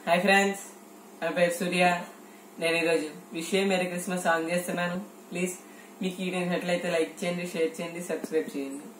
Hi friends, నా పేరు సూర్య. నేను ఈరోజు విష్ మెరీ క్రిస్మస్ సాంగ్ చేస్తున్నాను. ప్లీజ్ మీకు ఈ నచ్చినట్లయితే లైక్ చేయండి, షేర్ చేయండి, సబ్స్క్రైబ్ చేయండి.